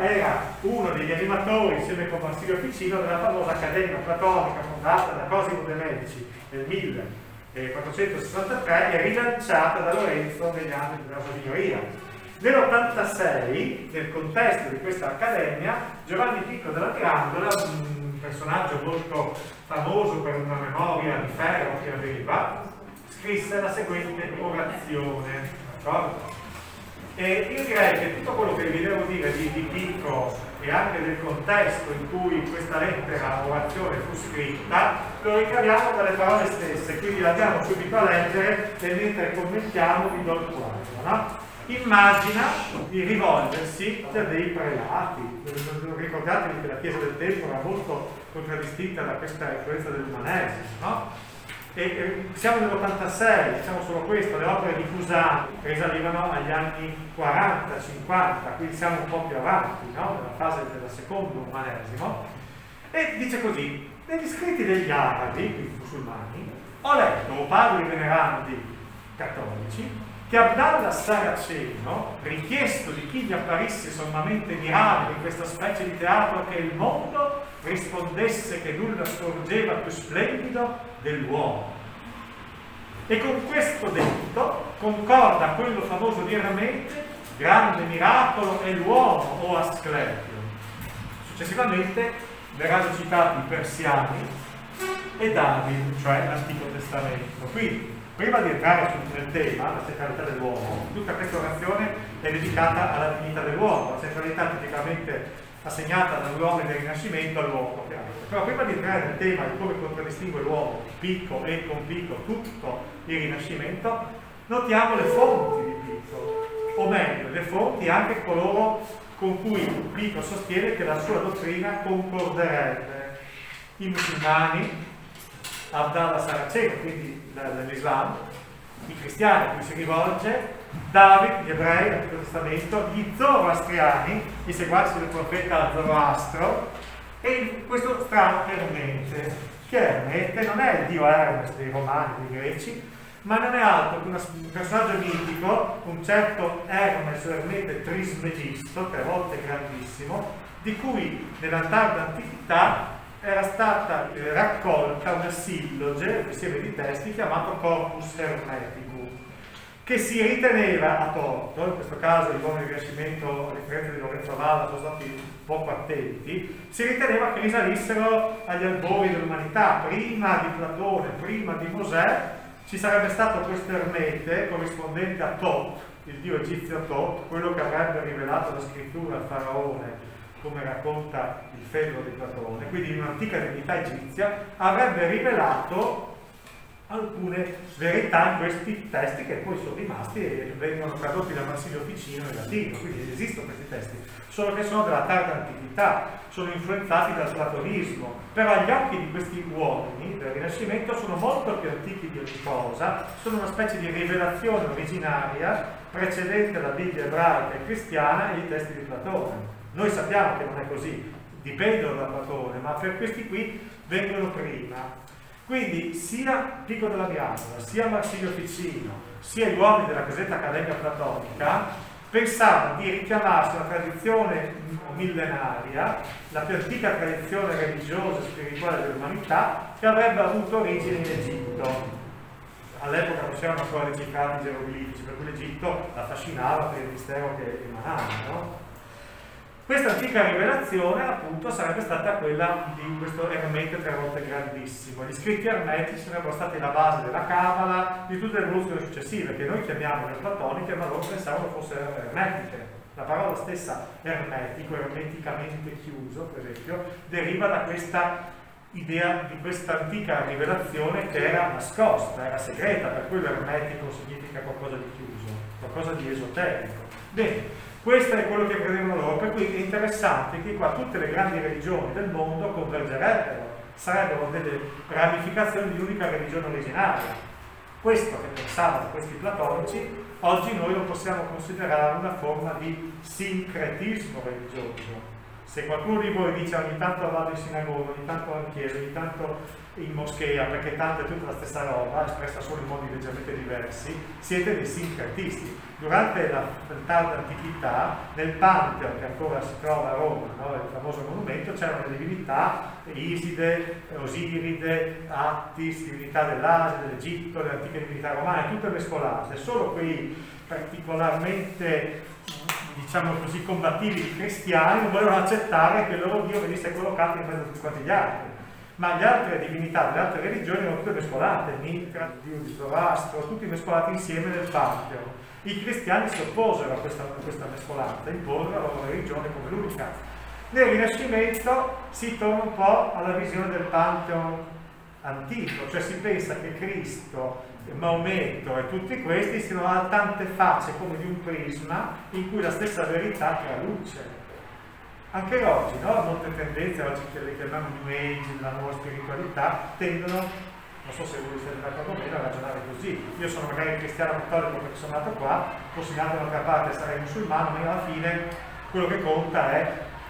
era uno degli animatori, insieme con Marsilio Ficino, della famosa Accademia Platonica fondata da Cosimo de' Medici nel 1463 e rilanciata da Lorenzo negli anni della sua signoria. Nell'86, nel contesto di questa accademia, Giovanni Pico della Mirandola, un personaggio molto famoso per una memoria di ferro che aveva, scrisse la seguente orazione. E io direi che tutto quello che vi devo dire di Pico e anche del contesto in cui questa lettera orazione fu scritta lo ricaviamo dalle parole stesse, quindi la andiamo subito a leggere e mentre commentiamo vi do il quadro, no? Immagina di rivolgersi a dei prelati. Ricordatevi che la Chiesa del tempo era molto contraddistinta da questa influenza dell'umanesimo, no? E siamo nell'86, diciamo solo questo, le opere di Cusano risalivano agli anni 40-50, quindi siamo un po' più avanti, no? Nella fase del secondo umanesimo. E dice così: negli scritti degli arabi, quindi musulmani, ho letto, o padri venerandi cattolici, che Abdallah Saraceno, richiesto di chi gli apparisse sommamente mirabile in questa specie di teatro che è il mondo, rispondesse che nulla sorgeva più splendido dell'uomo. E con questo detto concorda quello famoso di Ermete: grande miracolo è l'uomo, o Asclepio. Successivamente verranno citati i persiani e David, cioè l'Antico Testamento. Quindi, prima di entrare nel tema, la centralità dell'uomo, tutta questa orazione è dedicata alla dignità dell'uomo, la centralità tipicamente assegnata dall'uomo del Rinascimento all'uomo. Però prima di entrare nel tema di come contraddistingue l'uomo, Pico e con Pico tutto il Rinascimento, notiamo le fonti di Pico, o meglio, le fonti anche coloro con cui Pico sostiene che la sua dottrina concorderebbe: i musulmani, Abdallah Saraceno, quindi l'Islam, i cristiani a cui si rivolge, David, gli ebrei, l'Antico Testamento, gli zoroastriani, i seguaci del profeta Zoroastro, e questo strano Ermete, che Ermete non è il dio Hermes dei Romani, dei Greci, ma non è altro che un personaggio mitico, un certo Hermes o Ermete Trismegisto, 3 volte grandissimo, di cui nella tarda antichità era stata raccolta una silloge, un insieme di testi chiamato Corpus Hermeticum, che si riteneva a torto, in questo caso gli uomini del Rinascimento, a differenza di Lorenzo Valla, sono stati poco attenti, si riteneva che risalissero agli albori dell'umanità. Prima di Platone, prima di Mosè, ci sarebbe stato questo Ermete corrispondente a Tot, il dio egizio Tot, quello che avrebbe rivelato la scrittura al faraone, come racconta il Fedro di Platone, quindi un'antica divinità egizia, avrebbe rivelato alcune verità in questi testi che poi sono rimasti e vengono tradotti da Marsilio Ficino in latino, quindi esistono questi testi, solo che sono della tarda antichità, sono influenzati dal platonismo, però agli occhi di questi uomini del Rinascimento sono molto più antichi di ogni cosa, sono una specie di rivelazione originaria precedente alla Bibbia ebraica e cristiana e ai testi di Platone. Noi sappiamo che non è così, dipendono da Platone, ma per questi qui vengono prima. Quindi sia Pico della Mirandola, sia Marsilio Ficino, sia gli uomini della cosiddetta Accademia Platonica pensavano di richiamarsi alla tradizione millenaria, la più antica tradizione religiosa e spirituale dell'umanità, che avrebbe avuto origine in Egitto. All'epoca non c'erano ancora decifrati geroglifici, per cui l'Egitto affascinava per il mistero che emanava, no? Questa antica rivelazione appunto sarebbe stata quella di questo Ermete 3 volte grandissimo. Gli scritti ermetici sarebbero stati la base della Cabala, di tutte le evoluzioni successive, che noi chiamiamo neoplatoniche, ma loro pensavano fossero ermetiche. La parola stessa ermetico, ermeticamente chiuso, per esempio, deriva da questa idea di questa antica rivelazione che era nascosta, era segreta, per quello ermetico significa qualcosa di chiuso, qualcosa di esoterico. Bene. Questo è quello che credevano loro, per cui è interessante che qua tutte le grandi religioni del mondo convergerebbero, sarebbero delle ramificazioni di un'unica religione originaria. Questo che pensavano questi platonici, oggi noi lo possiamo considerare una forma di sincretismo religioso. Se qualcuno di voi dice ogni tanto vado in sinagoga, ogni tanto in chiesa, ogni tanto in moschea, perché tanto è tutta la stessa roba, espressa solo in modi leggermente diversi, siete dei sincretisti. Durante la tarda antichità, nel Pantheon, che ancora si trova a Roma, no? Il famoso monumento, c'erano le divinità, Iside, Osiride, Attis, divinità dell'Asia, dell'Egitto, le antiche divinità romane, tutte mescolate. Solo quei particolarmente, diciamo così, combattivi cristiani non volevano accettare che il loro Dio venisse collocato in mezzo a tutti quanti gli altri. Ma le altre divinità delle altre religioni erano tutte mescolate, Mitra, Dio di Zoroastro, tutti mescolati insieme nel Pantheon. I cristiani si opposero a questa mescolanza, imposero la loro religione come l'unica. Nel Rinascimento si torna un po' alla visione del Pantheon antico, cioè si pensa che Cristo, Maometto e tutti questi siano a tante facce come di un prisma in cui la stessa verità traluce. Anche oggi, no? Molte tendenze, oggi che le chiamiamo New Age, la nuova spiritualità, tendono, non so se voi siete d'accordo con me, a ragionare così. Io sono magari cristiano cattolico perché sono nato qua, fossi nato da un'altra parte sarei musulmano, ma alla fine quello che conta è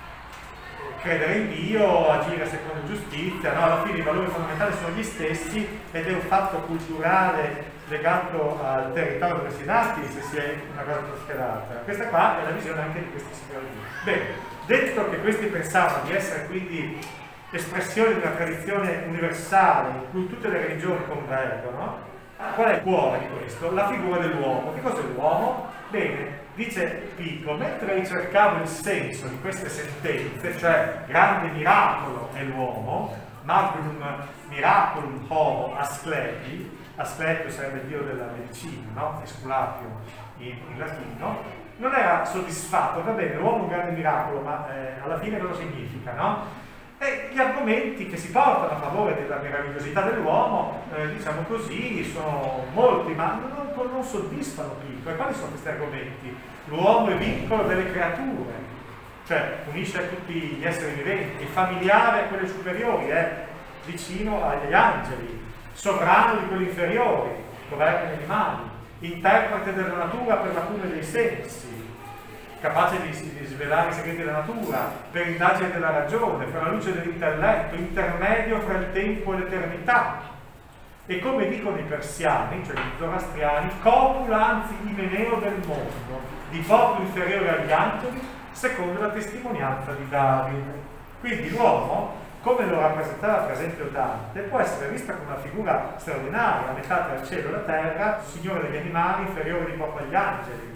credere in Dio, agire secondo giustizia, no? Alla fine i valori fondamentali sono gli stessi ed è un fatto culturale legato al territorio dove si è nati se si è una cosa trasferata. Questa qua è la visione anche di questi signori. Bene. Detto che questi pensavano di essere quindi espressione di una tradizione universale in cui tutte le religioni convergono, qual è il cuore di questo? La figura dell'uomo. Che cos'è l'uomo? Bene, dice Pico, mentre ricercavo il senso di queste sentenze, cioè grande miracolo è l'uomo, magnum miraculum homo Asclepi, Asclepio sarebbe il dio della medicina, no? Esculapio in latino, non era soddisfatto, va bene, l'uomo è un grande miracolo, ma alla fine cosa significa, no? E gli argomenti che si portano a favore della meravigliosità dell'uomo, diciamo così, sono molti, ma non soddisfano Pico. E quali sono questi argomenti? L'uomo è vincolo delle creature, cioè unisce tutti gli esseri viventi, è familiare a quelli superiori, è vicino agli angeli, sovrano di quelli inferiori, governa gli animali, interprete della natura per la cura dei sensi, capace di svelare i segreti della natura, per indagine della ragione, per la luce dell'intelletto, intermedio fra il tempo e l'eternità. E come dicono i persiani, cioè i zoroastriani, copula anzi imeneo del mondo, di poco inferiore agli angeli, secondo la testimonianza di Davide. Quindi l'uomo, come lo rappresentava per esempio Dante, può essere vista come una figura straordinaria, a metà tra il cielo e la terra, signore degli animali, inferiore di poco agli angeli.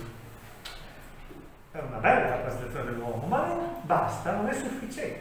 È una bella rappresentazione dell'uomo, ma non basta, non è sufficiente.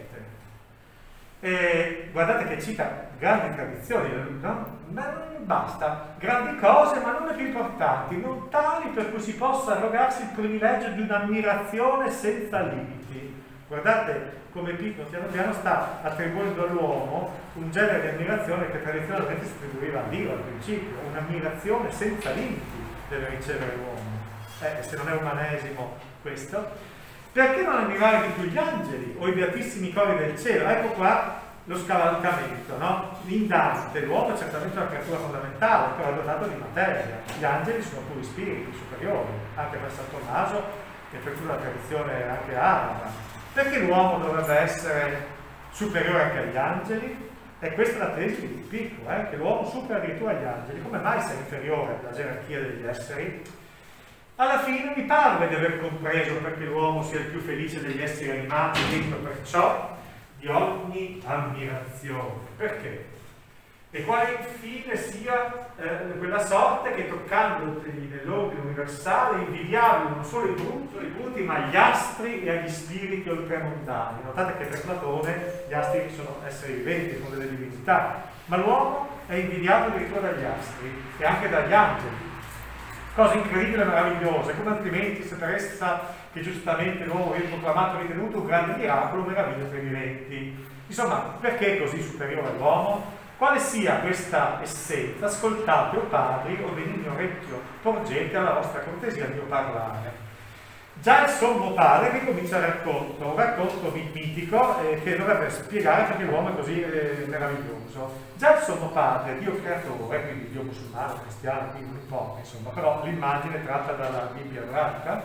E guardate che cita grandi tradizioni, no? Ma non basta, grandi cose, ma non le più importanti, non tali per cui si possa arrogarsi il privilegio di un'ammirazione senza limiti. Guardate come Pico piano piano sta attribuendo all'uomo un genere di ammirazione che tradizionalmente si attribuiva a Dio al principio, un'ammirazione senza limiti deve ricevere l'uomo. Se non è umanesimo questo, perché non ammirare di più gli angeli o i beatissimi cori del cielo? Ecco qua lo scavalcamento, no? In Dante l'uomo è certamente una creatura fondamentale, però è dotato di materia. Gli angeli sono puri spiriti superiori, anche per San Tommaso e per tutta la tradizione anche araba. Perché l'uomo dovrebbe essere superiore anche agli angeli? E questa è la tesi di Pico, che l'uomo supera addirittura gli angeli. Come mai sia inferiore alla gerarchia degli esseri? Alla fine mi parve di aver compreso perché l'uomo sia il più felice degli esseri animati, degno perciò di ogni ammirazione. Perché? E quale infine sia quella sorte che, toccandoti nell'ordine universale, invidiabili non solo i bruti, ma gli astri e agli spiriti oltremondani. Notate che per Platone gli astri sono esseri viventi, sono delle divinità, ma l'uomo è invidiato addirittura dagli astri e anche dagli angeli. Cosa incredibile e meravigliosa, come altrimenti se per essa che giustamente l'uomo viene proclamato e ritenuto un grande miracolo, meraviglia per i viventi. Insomma, perché è così superiore all'uomo? Quale sia questa essenza, ascoltate, o padri, o benigno orecchio, porgete alla vostra cortesia il mio parlare. Già il sommo padre che comincia il racconto, un racconto mitico che dovrebbe spiegare perché l'uomo è così meraviglioso. Già il sommo padre, Dio creatore, quindi Dio musulmano, cristiano, quindi non importa, insomma, però l'immagine tratta dalla Bibbia ebraica,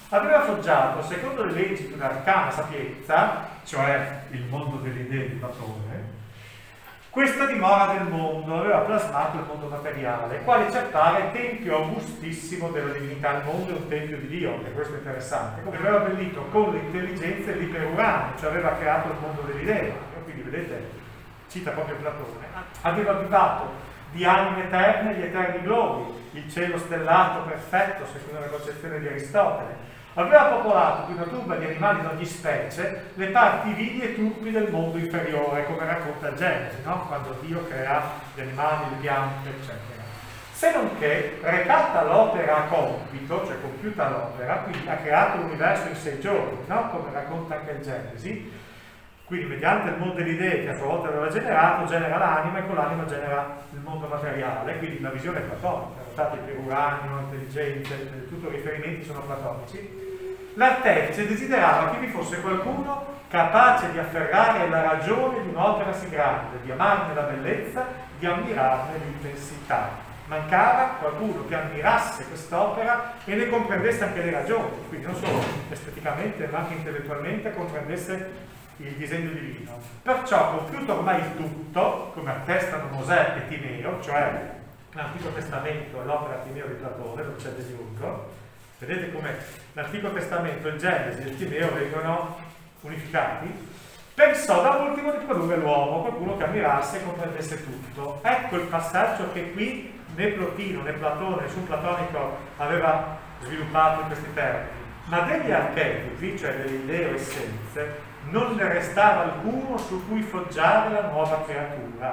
aveva forgiato, secondo le leggi di un'arcana sapienza, cioè il mondo delle idee di Platone, questa dimora del mondo, aveva plasmato il mondo materiale, quale ci appare tempio augustissimo della divinità. Il mondo è un tempio di Dio, e questo è interessante, come aveva abbellito con l'intelligenza l'iperumano, cioè aveva creato il mondo delle idee. Quindi vedete, cita proprio Platone, aveva avvivato di anime eterne gli eterni globi, il cielo stellato perfetto, secondo la concezione di Aristotele. Aveva popolato di una turba di animali di ogni specie le parti vili e turpi del mondo inferiore, come racconta Genesi, no? Quando Dio crea gli animali, le piante, eccetera. Se non che, recata l'opera a compito, cioè compiuta l'opera, quindi ha creato l'universo in 6 giorni, no? Come racconta anche il Genesi. Quindi mediante il mondo delle idee che a sua volta aveva generato, genera l'anima e con l'anima genera il mondo materiale, quindi la visione è platonica, notate per uranio, intelligenza, tutti i riferimenti sono platonici. L'artefice desiderava che vi fosse qualcuno capace di afferrare la ragione di un'opera sì grande, di amarne la bellezza, di ammirarne l'intensità. Mancava qualcuno che ammirasse quest'opera e ne comprendesse anche le ragioni, quindi non solo esteticamente ma anche intellettualmente comprendesse il disegno divino. Perciò, compiuto ormai il tutto, come attestano Mosè e Timeo, cioè l'Antico Testamento e l'opera Timeo di Platone, dove c'è Demiurgo, vedete come l'Antico Testamento, il Genesi e il Timeo vengono unificati, pensò da ultimo di produrre l'uomo, qualcuno che ammirasse e comprendesse tutto. Ecco il passaggio che qui né Plotino né Platone, nessun platonico aveva sviluppato in questi termini. Ma degli archetipi, cioè delle idee o essenze, non ne restava alcuno su cui foggiare la nuova creatura.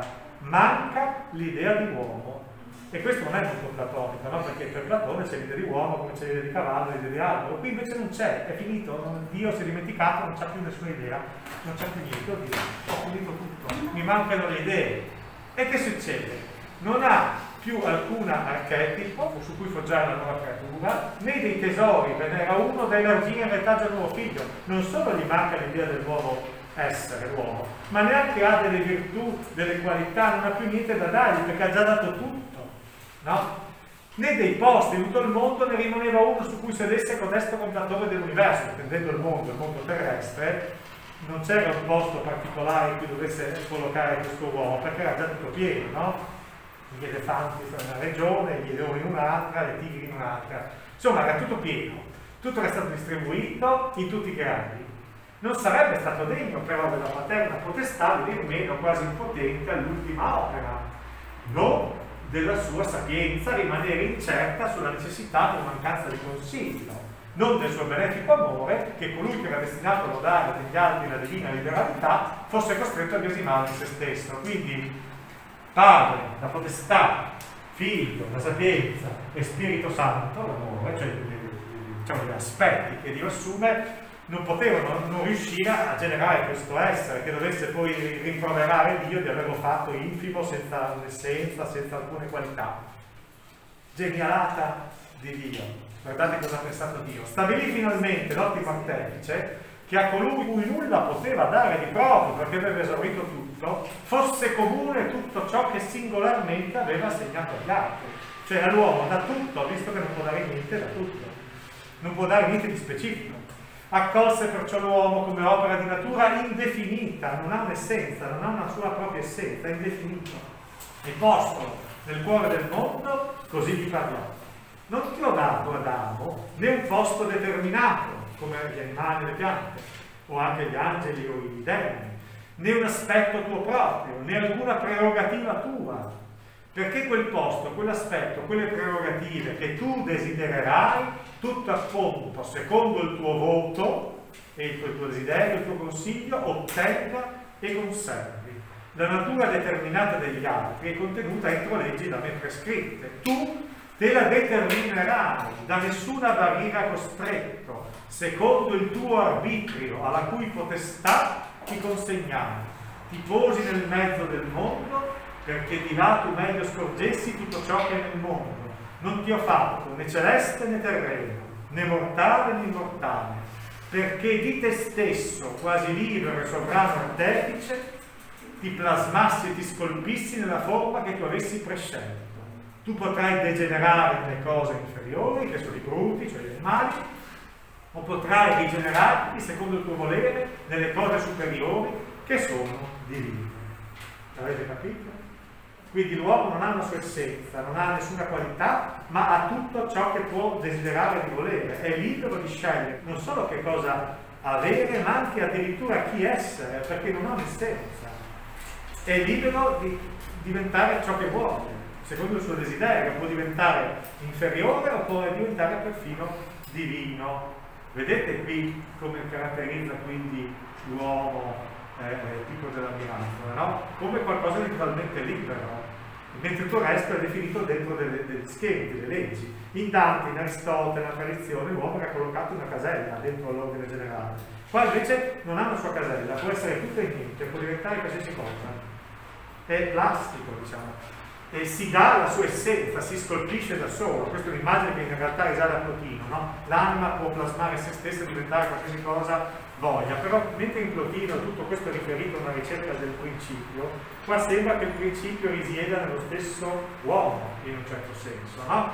Manca l'idea di uomo. E questo non è molto platonico, no? Perché per Platone c'è l'idea di uomo come c'è l'idea di cavallo, l'idea di albero. Qui invece non c'è, è finito, Dio si è dimenticato, non c'ha più nessuna idea, non c'è più niente. Oddio, ho finito tutto, mi mancano le idee. E che succede? Non ha più alcun archetipo su cui foggiare la nuova creatura, né dei tesori, ve ne era uno da elargire in retaggio al nuovo figlio. Non solo gli manca l'idea del nuovo essere, l'uomo, ma neanche ha delle virtù, delle qualità, non ha più niente da dargli, perché ha già dato tutto, no? Né dei posti in tutto il mondo ne rimaneva uno su cui sedesse codesto complatore dell'universo, intendendo il mondo terrestre. Non c'era un posto particolare in cui dovesse collocare questo uomo, perché era già tutto pieno, no? Gli elefanti in una regione, gli leoni in un'altra, le tigri in un'altra. Insomma, era tutto pieno, tutto era stato distribuito in tutti i gradi. Non sarebbe stato degno però della paterna potestà, venir meno quasi impotente all'ultima opera, non della sua sapienza, rimanere incerta sulla necessità o mancanza di consiglio, non del suo benefico amore, che colui che era destinato a lodare degli altri la divina liberalità fosse costretto a biasimare in se stesso. Quindi Padre, la potestà, Figlio, la sapienza e Spirito Santo, l'amore, cioè diciamo, gli aspetti che Dio assume, non potevano non riuscire a generare questo essere che dovesse poi rimproverare Dio di averlo fatto infimo, senza un'essenza, senza alcune qualità. Genialata di Dio. Guardate cosa ha pensato Dio. Stabilì finalmente l'ottimo artefice che a colui cui nulla poteva dare di proprio, perché aveva esaurito tutto, fosse comune tutto ciò che singolarmente aveva assegnato agli altri. Cioè all'uomo da tutto, visto che non può dare niente da tutto, non può dare niente di specifico. Accolse perciò l'uomo come opera di natura indefinita, non ha un'essenza, non ha una sua propria essenza, è indefinito. E posto nel cuore del mondo, così gli parlò. Non ti ho dato, Adamo, né un posto determinato, come gli animali e le piante, o anche gli angeli o i demoni, né un aspetto tuo proprio, né alcuna prerogativa tua, perché quel posto, quell'aspetto, quelle prerogative che tu desidererai, tutto appunto, secondo il tuo voto e il tuo desiderio, il tuo consiglio, ottenga e conservi. La natura determinata degli altri è contenuta entro leggi da me prescritte. Tu te la determinerai, da nessuna barriera costretto, secondo il tuo arbitrio, alla cui potestà ti consegnai. Ti posi nel mezzo del mondo, perché di là tu meglio scorgessi tutto ciò che è nel mondo. Non ti ho fatto né celeste né terreno, né mortale né immortale, perché di te stesso, quasi libero e sovrano artefice, ti plasmassi e ti scolpissi nella forma che tu avessi prescelto. Tu potrai degenerare nelle cose inferiori, che sono i bruti, cioè gli animali, o potrai rigenerarti secondo il tuo volere nelle cose superiori che sono divine. Avete capito? Quindi l'uomo non ha una sua essenza, non ha nessuna qualità, ma ha tutto ciò che può desiderare di volere, è libero di scegliere non solo che cosa avere, ma anche addirittura chi essere, perché non ha un'essenza. È libero di diventare ciò che vuole, secondo il suo desiderio, può diventare inferiore o può diventare perfino divino. Vedete qui come caratterizza quindi l'uomo tipo della miracola, no? Come qualcosa di totalmente libero, mentre tutto il resto è definito dentro degli schemi, delle leggi. In Dante, in Aristotele, nella tradizione, l'uomo era collocato in una casella dentro l'ordine generale. Qua invece non ha una sua casella, può essere tutto e niente, può diventare qualsiasi cosa. È plastico, diciamo, e si dà la sua essenza, si scolpisce da solo. Questa è un'immagine che in realtà risale a Plotino, no? L'anima può plasmare se stessa e diventare qualsiasi cosa voglia, però mentre in Plotino tutto questo è riferito a una ricerca del principio, qua sembra che il principio risieda nello stesso uomo, in un certo senso, no?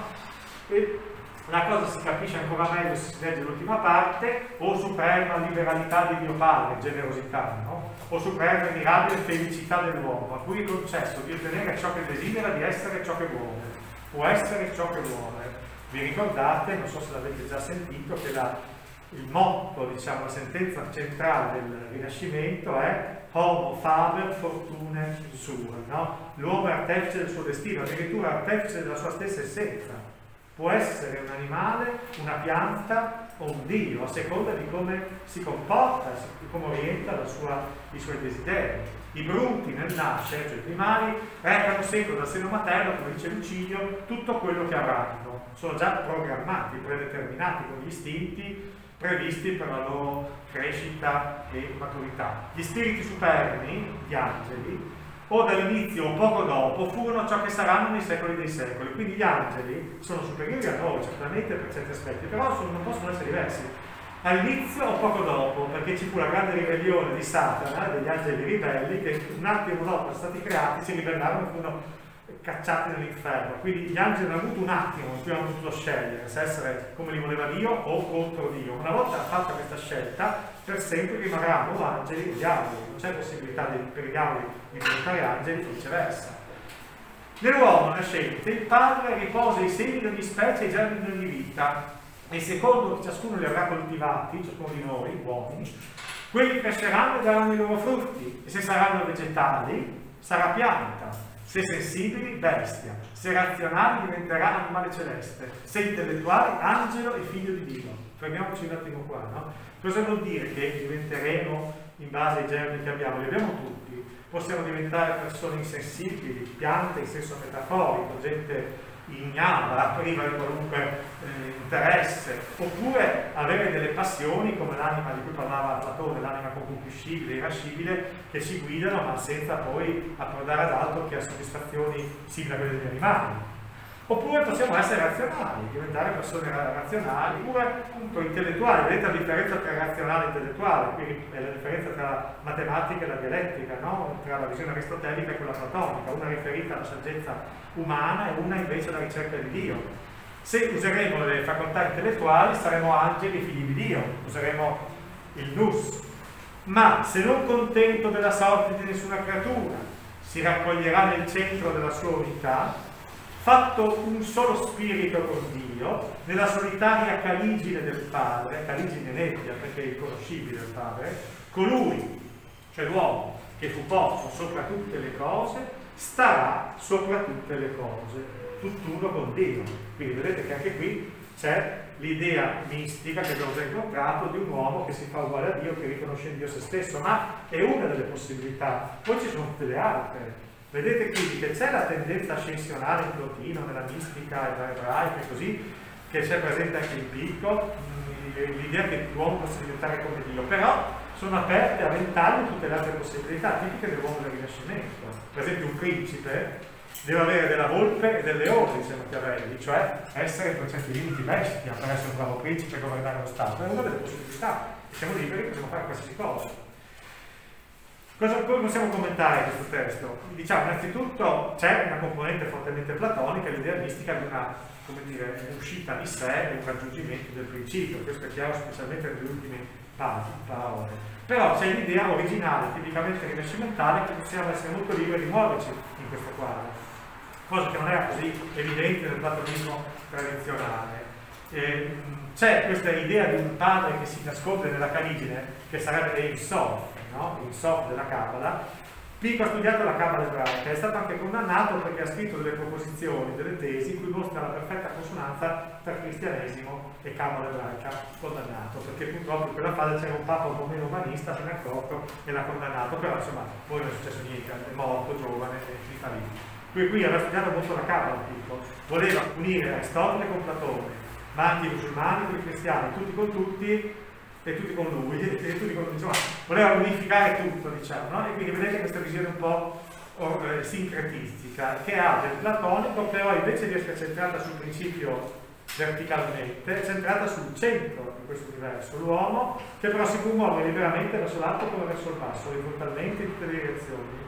E la cosa si capisce ancora meglio se si legge l'ultima parte: o suprema liberalità di Dio Padre, generosità, no? O suprema e mirabile felicità dell'uomo, a cui è concesso di ottenere ciò che desidera, di essere ciò che vuole, può essere ciò che vuole. Vi ricordate, non so se l'avete già sentito, che il motto, diciamo, la sentenza centrale del Rinascimento è Homo faber fortune sua, no? L'uomo è artefice del suo destino, addirittura artefice della sua stessa essenza. Può essere un animale, una pianta o un dio, a seconda di come si comporta, di come orienta i suoi desideri. I bruti nel nascere, cioè i primari, recano sempre dal seno materno, come dice Lucilio, tutto quello che avranno. Sono già programmati, predeterminati con gli istinti previsti per la loro crescita e maturità. Gli spiriti superni, gli angeli, o dall'inizio o poco dopo, furono ciò che saranno nei secoli dei secoli. Quindi gli angeli sono superiori a noi, certamente per certi aspetti, però non possono essere diversi. All'inizio o poco dopo, perché ci fu la grande ribellione di Satana, degli angeli ribelli, che un attimo dopo sono stati creati, si ribellarono e furono cacciati nell'inferno. Quindi gli angeli hanno avuto un attimo in cui hanno potuto scegliere se essere come li voleva Dio o contro Dio. Una volta fatta questa scelta, per sempre rimarranno o angeli o diavoli. Non c'è possibilità per i diavoli di diventare angeli o viceversa. Nell'uomo nascente il padre riposa i semi di ogni specie e i germi di ogni vita, e secondo ciascuno li avrà coltivati, ciascuno di noi, uomini, quelli cresceranno e daranno i loro frutti, e se saranno vegetali sarà pianta, se sensibili bestia, se razionali diventerà animale celeste, se intellettuali angelo e figlio di Dio. Fermiamoci un attimo qua, no? Cosa vuol dire che diventeremo in base ai germi che abbiamo? Li abbiamo tutti. Possiamo diventare persone insensibili, piante in senso metaforico, gente ignara, priva di qualunque interesse, oppure avere delle passioni come l'anima di cui parlava Platone, l'anima concupiscibile, irascibile, che ci guidano ma senza poi approdare ad altro che a soddisfazioni simili a quelle degli animali. Oppure possiamo essere razionali, diventare persone razionali, oppure appunto intellettuali. Vedete la differenza tra razionale e intellettuale, qui è la differenza tra la matematica e la dialettica, no? Tra la visione aristotelica e quella platonica, una riferita alla saggezza umana e una invece alla ricerca di Dio. Se useremo le facoltà intellettuali saremo angeli figli di Dio, useremo il nous. Ma se non contento della sorte di nessuna creatura, si raccoglierà nel centro della sua unità, fatto un solo spirito con Dio, nella solitaria caligine del Padre, caligine nebbia perché è inconoscibile il Padre, colui, cioè l'uomo, che fu posto sopra tutte le cose, starà sopra tutte le cose, tutt'uno con Dio. Quindi vedete che anche qui c'è l'idea mistica che abbiamo già incontrato di un uomo che si fa uguale a Dio, che riconosce in Dio se stesso, ma è una delle possibilità. Poi ci sono tutte le altre. Vedete quindi che c'è la tendenza ascensionale in Plotino, nella mistica ebraica e così, che c'è presente anche in Pico, l'idea che l'uomo possa diventare come Dio, però sono aperte a ventaglio tutte le altre possibilità tipiche dell'uomo del Rinascimento. Per esempio un principe deve avere della volpe e del leone, dice Machiavelli, cioè essere per certi limiti bestia per essere un bravo principe e governare lo Stato. È una delle possibilità, siamo liberi, possiamo fare qualsiasi cosa. Come possiamo commentare questo testo? Diciamo, innanzitutto c'è una componente fortemente platonica, l'idea mistica di una, come dire, uscita di sé e un raggiungimento del principio. Questo è chiaro specialmente nelle ultime parole. Però c'è l'idea originale, tipicamente rinascimentale, che possiamo essere molto liberi di muoverci in questo quadro, cosa che non era così evidente nel platonismo tradizionale. C'è questa idea di un padre che si nasconde nella Caligine, che sarebbe Ein Sof, no? Ein Sof della Cabala. Pico ha studiato la Cabala ebraica, è stato anche condannato perché ha scritto delle proposizioni, delle tesi in cui mostra la perfetta consonanza tra cristianesimo e Cabala ebraica, condannato, perché purtroppo in quella fase c'era un papa un po' meno umanista, se ne è accorto e l'ha condannato, però insomma poi non è successo niente, è morto giovane e finita lì. Qui aveva studiato molto la Cabala, Pico, voleva unire Aristotele con Platone, ma anche i musulmani con i cristiani, tutti con tutti e tutti con lui, e tutti con, insomma, voleva unificare tutto, diciamo, no? E quindi vedete questa visione un po' sincretistica, che ha del platonico, però invece di essere centrata sul principio verticalmente, è centrata sul centro di questo universo, l'uomo, che però si può muovere liberamente verso l'alto come verso il basso, orizzontalmente in tutte le direzioni.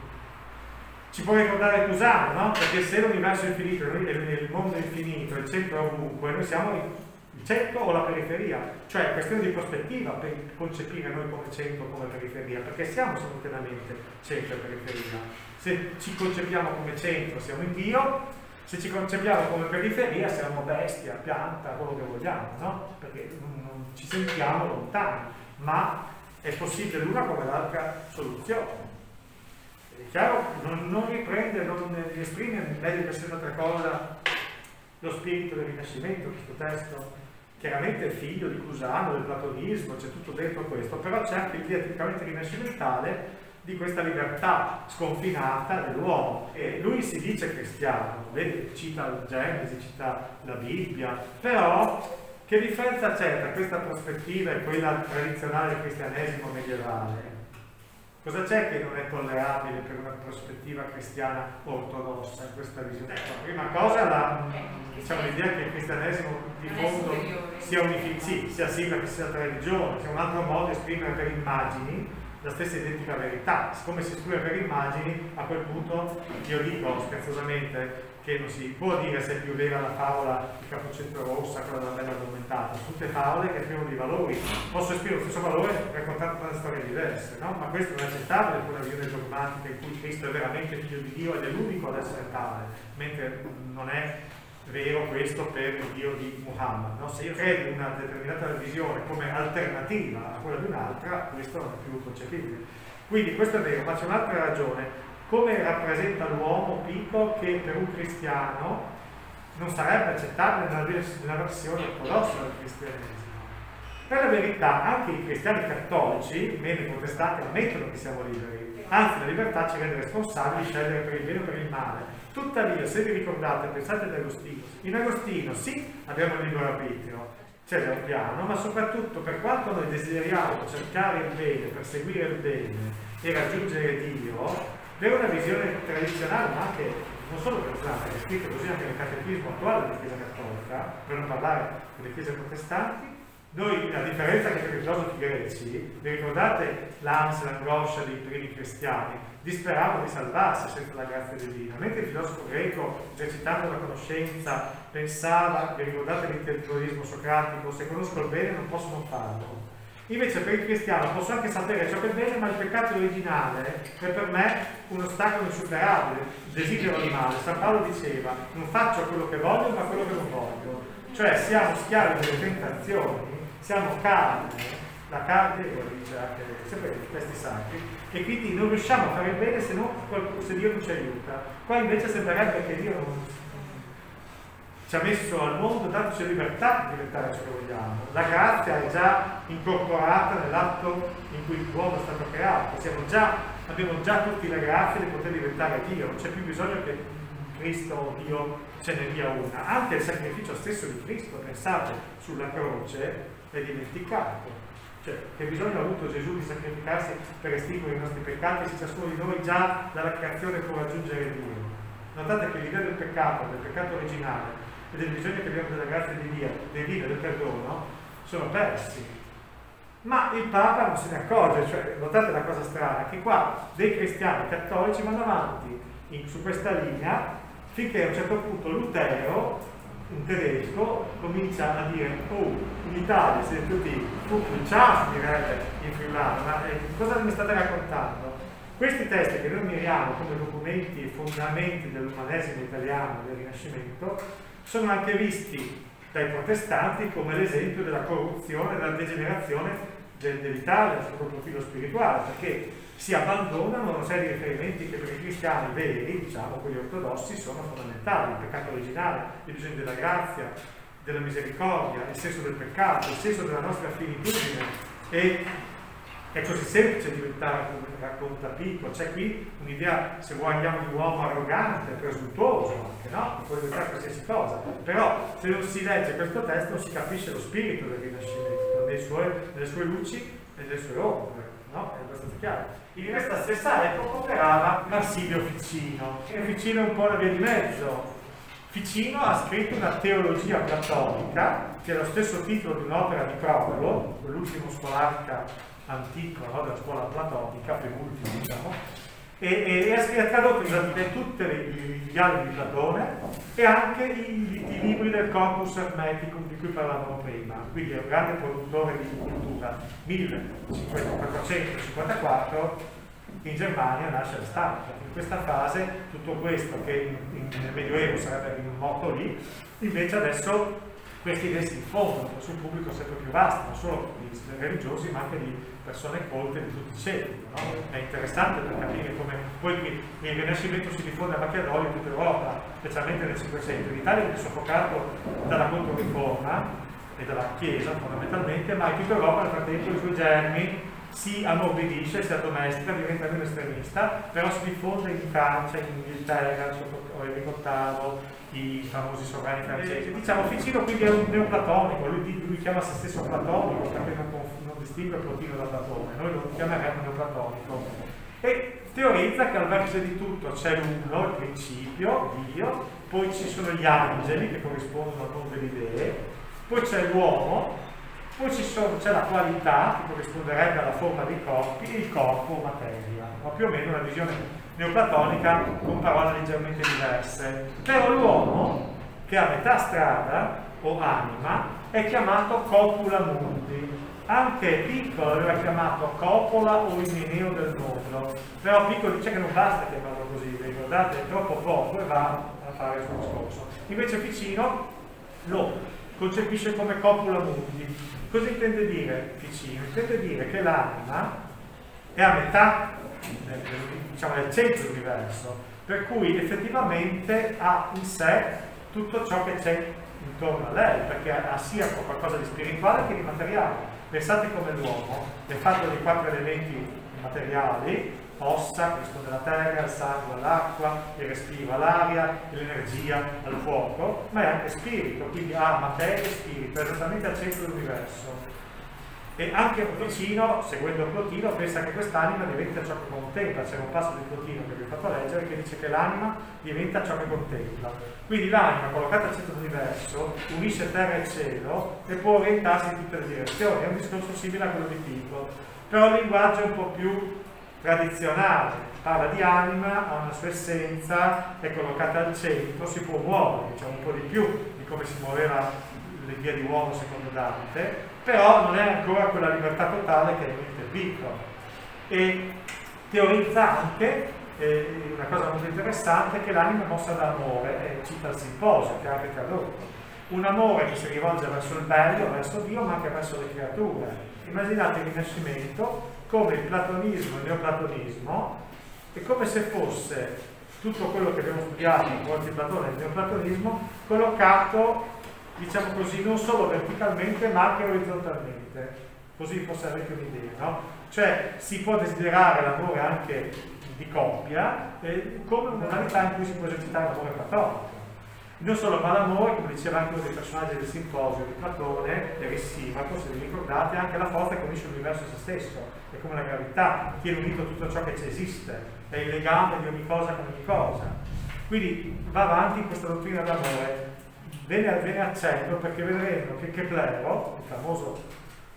Ci può ricordare Cusano, no? Perché se l'universo è infinito e il mondo è infinito, il centro è ovunque, noi siamo il centro o la periferia, cioè è questione di prospettiva per concepire noi come centro o come periferia, perché siamo simultaneamente centro e periferia. Se ci concepiamo come centro siamo in Dio, se ci concepiamo come periferia siamo bestia, pianta, quello che vogliamo, no? Perché non ci sentiamo lontani, ma è possibile l'una come l'altra soluzione. È chiaro, non riprende, non esprime meglio che sia un'altra cosa lo spirito del Rinascimento, questo testo. Chiaramente è figlio di Cusano, del platonismo, c'è tutto dentro questo, però c'è anche l'idea tipicamente rinascimentale di questa libertà sconfinata dell'uomo. E lui si dice cristiano, vedi, cita il Genesi, cita la Bibbia, però che differenza c'è tra questa prospettiva e quella tradizionale del cristianesimo medievale? Cosa c'è che non è tollerabile per una prospettiva cristiana ortodossa in questa visione? La prima cosa diciamo, l'idea che il cristianesimo di fondo sia unificato, sia simile che sia altra religione, sia un altro modo di esprimere per immagini la stessa identica verità. Siccome si esprime per immagini, a quel punto io dico scherzosamente che non si può dire se è più vera la favola di Cappuccetto Rossa, quella della bella addormentata, sono tutte favole che esprimono dei valori, posso esprimere lo stesso valore raccontando tante storie diverse, no? Ma questo non è accettabile per una visione dogmatica in cui Cristo è veramente figlio di Dio ed è l'unico ad essere tale, mentre non è vero questo per il Dio di Muhammad, no? Se io credo in una determinata visione come alternativa a quella di un'altra, questo non è più concepibile. Quindi questo è vero, ma c'è un'altra ragione. Come rappresenta l'uomo Pico che per un cristiano non sarebbe accettabile nella versione ortodossa del cristianesimo? Per la verità anche i cristiani cattolici, meno i protestanti, ammettono che siamo liberi, anzi la libertà ci rende responsabili di scegliere per il bene o per il male. Tuttavia, se vi ricordate, pensate ad Agostino, in Agostino sì abbiamo il libero arbitrio, c'è il piano, ma soprattutto per quanto noi desideriamo cercare il bene, perseguire il bene e raggiungere Dio, per una visione tradizionale, ma anche non solo tradizionale, è scritto così anche nel catechismo attuale della Chiesa Cattolica, per non parlare delle chiese protestanti, noi, a differenza che per i filosofi greci, vi ricordate l'ansia, l'angoscia dei primi cristiani, disperavano di salvarsi senza la grazia divina, mentre il filosofo greco, esercitando la conoscenza, pensava, vi ricordate l'intellettualismo socratico, se conosco il bene non posso non farlo. Invece per il cristiano posso anche sapere ciò che è bene, ma il peccato originale è per me un ostacolo insuperabile, desidero di male. San Paolo diceva, non faccio quello che voglio, ma quello che non voglio. Cioè siamo schiavi delle tentazioni, siamo carne, la carne, lo dice anche sempre i testi sacri, e quindi non riusciamo a fare il bene se Dio non ci aiuta. Qua invece sembrerebbe che Dio non ci ha messo al mondo, tanto c'è libertà di diventare ciò che vogliamo. La grazia è già incorporata nell'atto in cui l'uomo è stato creato. Abbiamo già tutte le grazie di poter diventare Dio, non c'è più bisogno che Cristo o Dio ce ne dia una. Anche il sacrificio stesso di Cristo, pensate, sulla croce è dimenticato. Cioè, che bisogno ha avuto Gesù di sacrificarsi per estinguere i nostri peccati se ciascuno di noi già dalla creazione può raggiungere Dio. Notate che l'idea del peccato originale, e del bisogno che abbiamo della grazia di Dio, del vino e del perdono, sono persi. Ma il Papa non se ne accorge, cioè notate la cosa strana, che qua dei cristiani cattolici vanno avanti su questa linea finché a un certo punto Lutero, un tedesco, comincia a dire: oh, in Italia siete tutti pubbliciati, direbbe in friulano, ma cosa mi state raccontando? Questi testi che noi miriamo come documenti e fondamenti dell'umanesimo italiano del Rinascimento sono anche visti dai protestanti come l'esempio della corruzione, della degenerazione dell'Italia sotto il profilo spirituale, perché si abbandonano una serie di riferimenti che per i cristiani veri, diciamo quelli ortodossi, sono fondamentali: il peccato originale, il bisogno della grazia, della misericordia, il senso del peccato, il senso della nostra finitudine. E è così semplice diventare un raccontapico. C'è qui un'idea, se vogliamo, di uomo arrogante, presuntuoso anche, no? Può diventare qualsiasi cosa. Però se non si legge questo testo non si capisce lo spirito del Rinascimento, nelle sue luci e nelle sue ombre, no? È abbastanza chiaro. In questa stessa epoca operava Marsilio Ficino, e Ficino è un po' la via di mezzo. Ficino ha scritto una teologia platonica, che è lo stesso titolo di un'opera di Procolo, quell'ultimo scolastica antico, no, della scuola platonica, penultimo diciamo, e ha tradotto in tutti i dialoghi di Platone e anche i libri del Corpus Hermeticum di cui parlavamo prima. Quindi è un grande produttore di cultura. 1454 in Germania nasce la stampa. In questa fase tutto questo che nel Medioevo sarebbe morto lì, invece adesso queste idee si diffondono su un pubblico sempre più vasto, non solo di religiosi ma anche di persone colte di tutti i secoli, no? È interessante per capire come poi il Rinascimento si diffonde a macchiaroli in tutta Europa, specialmente nel Cinquecento. In Italia è soffocato dalla Controriforma e dalla Chiesa fondamentalmente, ma in tutta Europa nel frattempo i suoi germi si ammorbidisce, si addomestica, diventa meno estremista, però si diffonde in Francia, in Inghilterra, sotto Enrico VIII, i famosi sovrani francesi. Diciamo Ficino quindi è un neoplatonico, lui chiama se stesso platonico perché non distingue Plotino da Platone, noi lo chiameremo neoplatonico, e teorizza che al vertice di tutto c'è l'uno, il principio, Dio, poi ci sono gli angeli che corrispondono al mondo delle idee, poi c'è l'uomo, poi c'è la qualità che corrisponderebbe alla forma dei corpi e il corpo materia, ma più o meno una visione neoplatonica con parole leggermente diverse. Però l'uomo, che è a metà strada o anima, è chiamato copula mundi. Anche Piccolo aveva chiamato copola o il meneo del mondo, però Piccolo dice che non basta chiamarlo così, vi ricordate? È troppo poco e va a fare il suo discorso. Invece Ficino lo concepisce come copula mundi. Cosa intende dire Ficino? Intende dire che l'anima è a metà, diciamo, nel centro dell'universo, per cui effettivamente ha in sé tutto ciò che c'è intorno a lei, perché ha sia qualcosa di spirituale che di materiale. Pensate come l'uomo è fatto di 4 elementi materiali: ossa, che risponde alla terra, il sangue all'acqua, il respiro all'aria, l'energia al fuoco, ma è anche spirito, quindi ha materia e spirito, è esattamente al centro dell'universo. E anche Ficino, seguendo Plotino, pensa che quest'anima diventa ciò che contempla. C'è un passo di Plotino che vi ho fatto leggere che dice che l'anima diventa ciò che contempla. Quindi l'anima, collocata al centro dell'universo, unisce terra e cielo e può orientarsi in tutte le direzioni. È un discorso simile a quello di Pico, però il linguaggio è un po' più tradizionale, parla di anima, ha una sua essenza, è collocata al centro, si può muovere, diciamo un po' di più di come si muoveva l'idea di uomo secondo Dante, però non è ancora quella libertà totale che è in mente Piccolo. E teorizza anche una cosa molto interessante, che l'anima è mossa dall'amore, cita il Simposio che ha anche tradotto, un amore che si rivolge verso il bello, verso Dio, ma anche verso le creature. Immaginate il Rinascimento come il platonismo, il neoplatonismo, è come se fosse tutto quello che abbiamo studiato in Platone e il neoplatonismo collocato, diciamo così, non solo verticalmente ma anche orizzontalmente, così forse avete un'idea, no? Cioè si può desiderare l'amore anche di coppia come una modalità in cui si può esercitare l'amore platonico. Non solo, ma l'amore, come diceva anche uno dei personaggi del Simposio di Platone, Erisimaco, se vi ricordate, anche la forza che unisce l'universo a se stesso, è come la gravità, tiene unito tutto ciò che esiste, è il legame di ogni cosa con ogni cosa. Quindi va avanti in questa dottrina d'amore. Ve ne accenno perché vedremo che Keplero, il famoso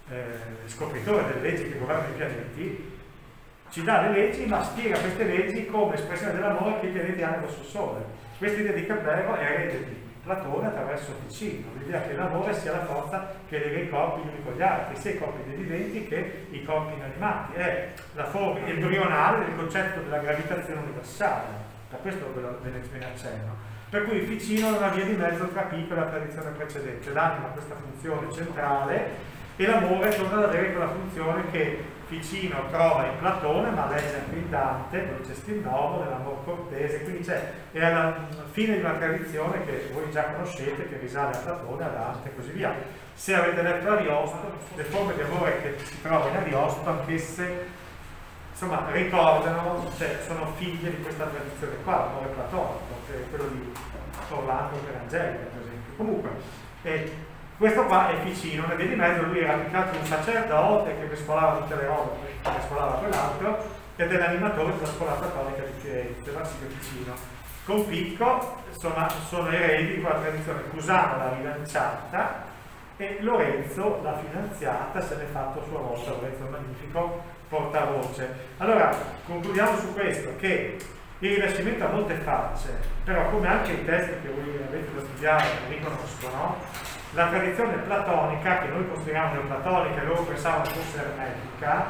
scopritore delle leggi che governano i pianeti, ci dà le leggi, ma spiega queste leggi come espressione dell'amore che i pianeti hanno verso il Sole. Questa idea di Keplero è erede di Platone attraverso Ficino, l'idea che l'amore sia la forza che lega i corpi gli uni con gli altri, sia i corpi dei viventi che i corpi inanimati. È la forma embrionale del concetto della gravitazione universale, per questo ve ne accenno. Per cui Ficino è una via di mezzo tra Pico e la tradizione precedente. L'anima ha questa funzione centrale e l'amore torna ad avere quella funzione che Ficino trova in Platone, ma legge anche in Dante, Dolcesti il Novo, nell'amor cortese, quindi è alla fine di una tradizione che voi già conoscete, che risale a Platone, a Dante e così via. Se avete letto Ariosto, le forme di amore che si trovano in Ariosto, anch'esse insomma ricordano, sono figlie di questa tradizione qua, l'amore platonico, che è quello di Orlando per Angelica, per esempio. Comunque, questo qua è Ficino, una via di mezzo, lui era più che altro un sacerdote che mescolava tutte le robe, che mescolava quell'altro, ed è l'animatore della scuola cattolica di Firenze, Marsilio Ficino. Con Picco sono eredi di quella tradizione. Cusano l'ha rilanciata e Lorenzo l'ha finanziata, se n'è fatto a sua volta, Lorenzo il Magnifico, portavoce. Allora, concludiamo su questo, che il Rinascimento ha molte facce, però come anche i testi che voi avete da studiare riconoscono, la tradizione platonica, che noi consideriamo neoplatonica e loro pensavano fosse ermetica,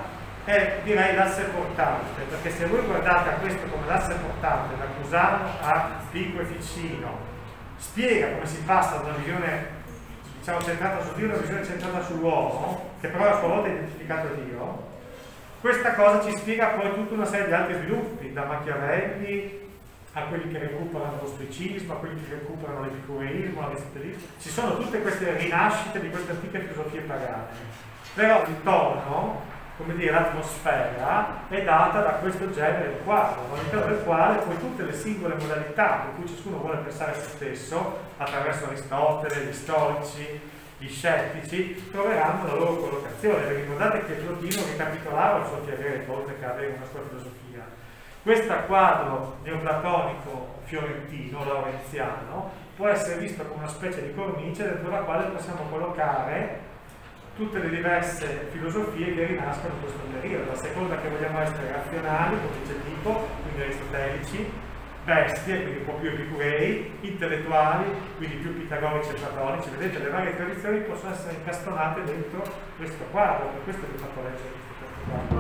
è direi l'asse portante, perché se voi guardate a questo come l'asse portante, da Cusano a Pico e Ficino, spiega come si passa da una visione diciamo centrata su Dio a una visione centrata sull'uomo, che però a sua volta è identificato a Dio. Questa cosa ci spiega poi tutta una serie di altri sviluppi, da Machiavelli a quelli che recuperano lo stoicismo, a quelli che recuperano l'epicureismo, l'aristotelismo. Ci sono tutte queste rinascite di queste antiche filosofie pagane. Però il tono, come dire, l'atmosfera, è data da questo genere di quadro, all'interno del quale poi tutte le singole modalità con cui ciascuno vuole pensare a se stesso, attraverso Aristotele, gli storici, gli scettici, troveranno la loro collocazione. Ricordate che Plotino ricapitolava il suo piacere, oltre che avere una sua filosofia. Questo quadro neoplatonico fiorentino, laurenziano, può essere visto come una specie di cornice dentro la quale possiamo collocare tutte le diverse filosofie che rinascono in questo periodo. La seconda che vogliamo essere razionali, come dice Pico, quindi aristotelici, bestie, quindi un po' più epicurei, intellettuali, quindi più pitagorici e platonici. Vedete, le varie tradizioni possono essere incastonate dentro questo quadro, per questo vi ho fatto leggere questo quadro.